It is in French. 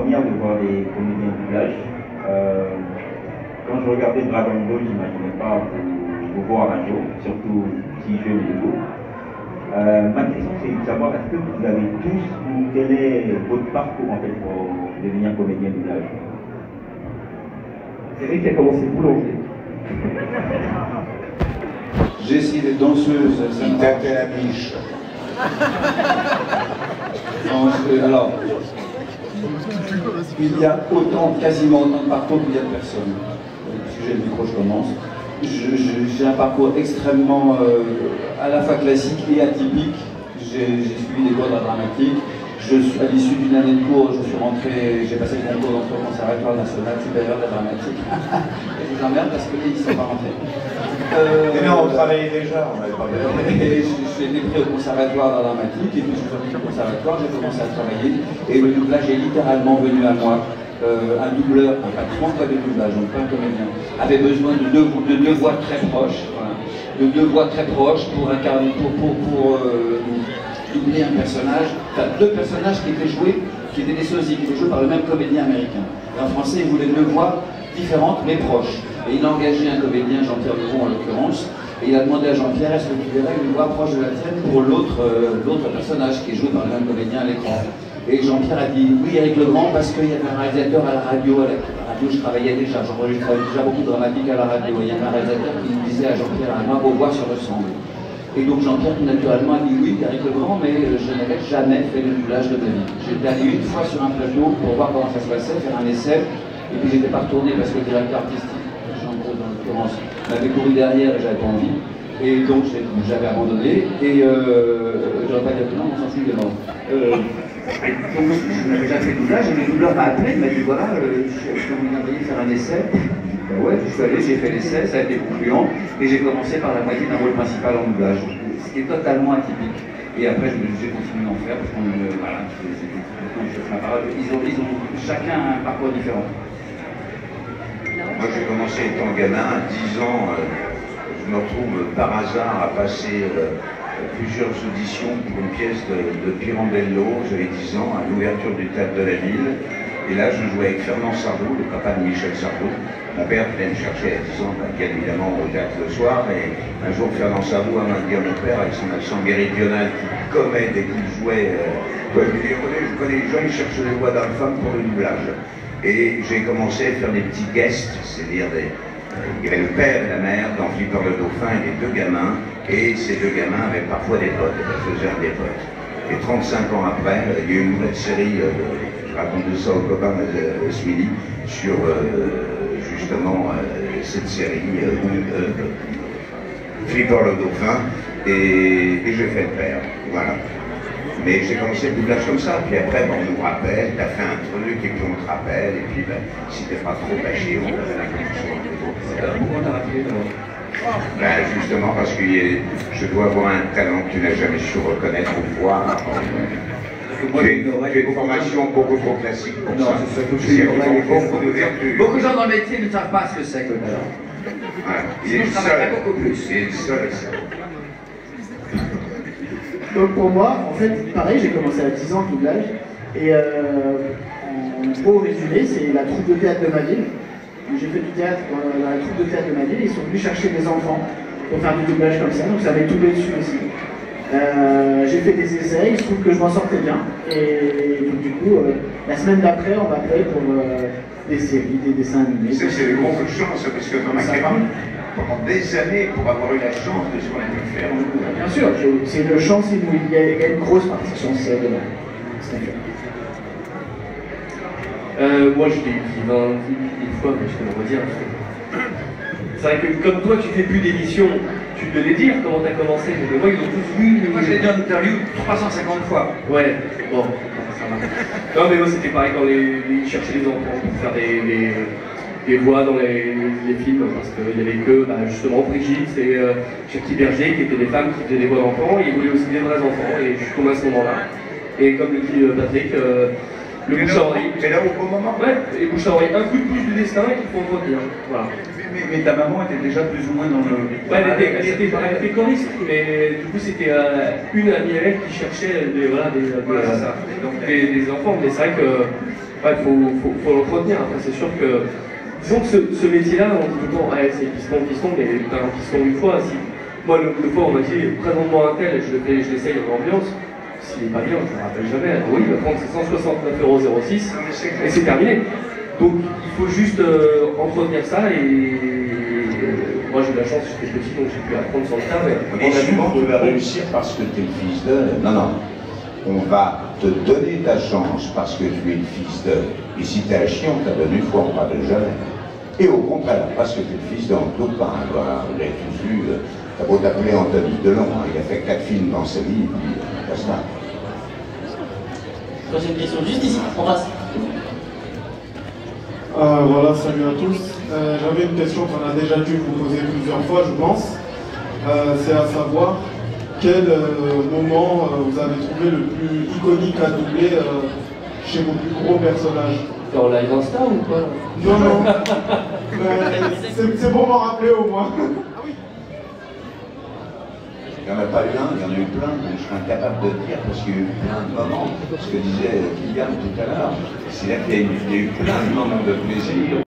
première de voir des comédiens de doublage. Quand je regardais Dragon Ball, je n'imaginais pas vous voir un jour, surtout si je les beau. Ma question c'est de savoir est-ce que vous avez tous ou quel est votre parcours en fait pour devenir comédien de doublage? C'est vrai qu'il a commencé boulanger. J'ai essayé d'être danseuse, ça me tâtait la biche. Alors, il y a quasiment autant de parcours qu'il y a de personnes. Si j'ai le micro, je commence. J'ai un parcours extrêmement à la fois classique et atypique. J'ai suivi des cours d'art dramatique. À l'issue d'une année de cours, j'ai passé le concours d'entrée au Conservatoire national supérieur d'art dramatique. Et je vous emmerde parce que ils ne sont pas rentrés. Et non, on travaillait déjà, on avait pas et j'ai été pris au conservatoire d'art dramatique, et puis je suis sorti du conservatoire, j'ai commencé à travailler, et le doublage est littéralement venu à moi. Un doubleur, un patron de doublage, donc pas un comédien, avait besoin de deux voix très proches, voilà, de deux voix très proches pour incarner, pour doubler un personnage, enfin deux personnages qui étaient joués, qui étaient des sosies, qui étaient joués par le même comédien américain. Et en français, il voulait deux voix différentes mais proches. Et il a engagé un comédien, Jean-Pierre Levon en l'occurrence, et il a demandé à Jean-Pierre est-ce que tu verrais une voix proche de la tienne pour l'autre personnage qui est joué par le même comédien à l'écran. Et Jean-Pierre a dit oui Éric Legrand parce qu'il y avait un réalisateur à la radio, je travaillais déjà, j'enregistrais déjà beaucoup de dramatique à la radio, et il y avait un réalisateur qui disait à Jean-Pierre à moi vos voix se ressemblent. Et donc Jean-Pierre naturellement a dit oui Éric Legrand, mais je n'avais jamais fait le doublage de ma vie. J'étais allé une fois sur un plateau pour voir comment ça se passait, faire un essai, et puis j'étais pas retourné parce que le directeur artistique, Jean-Claude en l'occurrence, m'avait couru derrière et j'avais pas envie. Et donc j'avais abandonné, et j'aurais pas dit non, on s'en fout des morts. Donc je n'avais jamais fait de doublage, et le doubleur m'a appelé, il m'a dit voilà, est-ce que vous viendriez faire un essai? Ben ouais, je suis allé, j'ai fait l'essai, ça a été concluant, et j'ai commencé par la moitié d'un rôle principal en doublage, ce qui est totalement atypique. Et après j'ai continué d'en faire, parce qu'on voilà, ma parole, ils ont chacun un parcours différent. Moi j'ai commencé étant gamin, à 10 ans, je me retrouve par hasard à passer plusieurs auditions pour une pièce de Pirandello, j'avais 10 ans, à l'ouverture du théâtre de la ville. Et là, je jouais avec Fernand Sardou, le papa de Michel Sardou. Ma père venait me chercher à 10 ans, bien évidemment, au théâtre le soir. Et un jour, Fernand Sardou a dit à mon père, avec son accent méridional, qui commet dès qu'il jouait, il dit, je connais les gens, ils cherchent les voix d'âme femme pour le doublage. Et j'ai commencé à faire des petits guests, c'est-à-dire il y avait le père et la mère dans Flipper le Dauphin et les deux gamins, et ces deux gamins avaient parfois des potes, et ça faisait un des potes. Et 35 ans après, il y a eu une nouvelle série, je raconte ça au copain ce midi, sur justement cette série, Flipper le Dauphin, et j'ai fait le père, voilà. Mais j'ai commencé le doublage comme ça, puis après, on nous rappelle, t'as fait un truc, et puis on te rappelle, et puis si t'es pas trop bâché, on te fait la connexion. Pourquoi on a rappelé Justement parce que je dois avoir un talent que tu n'as jamais su reconnaître ou voir. J'ai une formation beaucoup trop classique pour ça. Beaucoup de gens dans le métier ne savent pas ce que c'est que le talent. Voilà. Sinon, je travaillerais beaucoup plus. Il est seul et seul. Donc pour moi, en fait, pareil, j'ai commencé à 10 ans le doublage, et en gros résumé, c'est la troupe de théâtre de ma ville. J'ai fait du théâtre dans la troupe de théâtre de ma ville, et ils sont venus chercher des enfants pour faire du doublage comme ça, donc ça m'est tombé dessus aussi. J'ai fait des essais, il se trouve que je m'en sortais bien, et donc, du coup, la semaine d'après, on m'appelait pour des séries, des dessins animés. Ça, c'est le gros coup de chance, parce que dans ma carrière, pendant des années, pour avoir eu la chance de ce qu'on a pu faire. Bien sûr, c'est une chance, il y a une grosse partie de chance dedans. Moi je l'ai écrivain une fois, mais je peux le redire. C'est vrai que comme toi tu fais plus d'émissions, tu peux les dire comment tu as commencé. Mais moi ils ont tous vu. Moi j'ai dit en interview 350 fois. Ouais, bon, ça va. Non mais moi c'était pareil quand ils cherchaient les enfants pour faire des voix dans les films, parce qu'il n'y avait que justement Brigitte et Jackie Berger qui étaient des femmes qui faisaient des voix d'enfants, et ils voulaient aussi des vrais enfants, et je suis tombé à ce moment-là. Et comme le dit Patrick, le bouche à oreille. C'est là au bon moment. Ouais, et bouche à oreille, un coup de pouce du destin et qu'il faut entretenir. Voilà. Mais ta maman était déjà plus ou moins dans le... Ouais, elle était choriste, mais du coup c'était une amie à elle qui cherchait des enfants. Mais c'est vrai que Ouais, faut l'entretenir. Après, c'est sûr que, disons que ce métier-là, on dit tout le temps, ouais, c'est piston, mais t'as un piston une fois. Si, moi, le fois, on m'a dit, présente-moi un tel, je l'essaye dans l'ambiance. S'il n'est pas bien, je ne me rappelle jamais. Alors, oui, il va prendre ses 169,06 € et c'est terminé. Donc, il faut juste entretenir ça moi, j'ai eu la chance, j'étais petit, donc j'ai pu apprendre sans le faire. Et souvent, tu vas réussir parce que tu es le fils de... Non. On va te donner ta chance parce que tu es le fils de... Et si tu es un chiant, tu as donné une fois, on ne parle jamais. Et au contraire, parce que tu es le fils d'un copain, vous l'avez tous vu, t'as beau t'appeler Anthony Delon, il a fait 4 films dans sa vie, et puis basta. Prochaine question, juste ici, on passe. Voilà, salut à tous. J'avais une question qu'on a déjà dû vous poser plusieurs fois, je pense. C'est à savoir quel moment vous avez trouvé le plus iconique à doubler chez vos plus gros personnages. T'es en live Insta ou quoi? Non. C'est pour m'en rappeler au moins. Il n'y en a pas eu un, il y en a eu plein, mais je serais incapable de dire parce qu'il y a eu plein de moments. Ce que disait Kylian tout à l'heure, c'est là qu'il y a eu plein de moments de plaisir.